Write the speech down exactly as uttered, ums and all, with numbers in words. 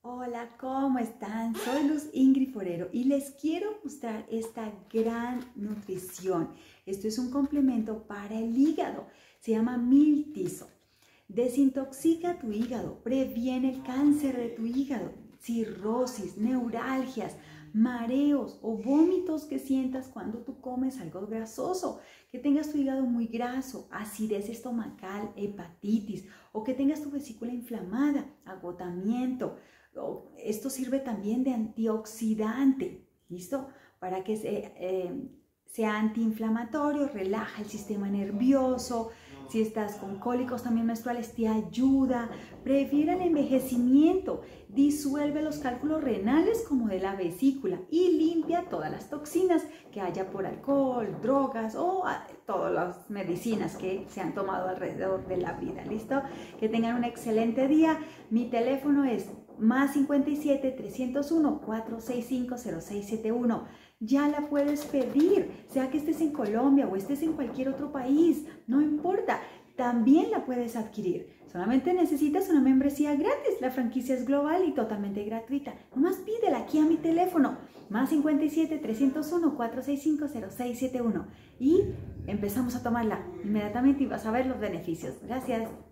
Hola, ¿cómo están? Soy Luz Ingrid Forero y les quiero mostrar esta gran nutrición. Esto es un complemento para el hígado. Se llama Miltizo. Desintoxica tu hígado, previene el cáncer de tu hígado, cirrosis, neuralgias, mareos o vómitos que sientas cuando tú comes algo grasoso, que tengas tu hígado muy graso, acidez estomacal, hepatitis o que tengas tu vesícula inflamada, agotamiento. Esto sirve también de antioxidante, ¿listo? Para que se, eh, sea antiinflamatorio, relaja el sistema nervioso. Si estás con cólicos también menstruales, te ayuda, previene el envejecimiento, disuelve los cálculos renales como de la vesícula y limpia todas las toxinas que haya por alcohol, drogas o todas las medicinas que se han tomado alrededor de la vida, ¿listo? Que tengan un excelente día. Mi teléfono es más cincuenta y siete, trescientos uno, cuatrocientos sesenta y cinco, cero seis setenta y uno. Ya la puedes pedir, sea que estés en Colombia o estés en cualquier otro país, no importa, también la puedes adquirir. Solamente necesitas una membresía gratis, la franquicia es global y totalmente gratuita. Nomás pídela aquí a mi teléfono, más cincuenta y siete, trescientos uno, cuatrocientos sesenta y cinco, cero seis setenta y uno. Y empezamos a tomarla inmediatamente y vas a ver los beneficios. Gracias.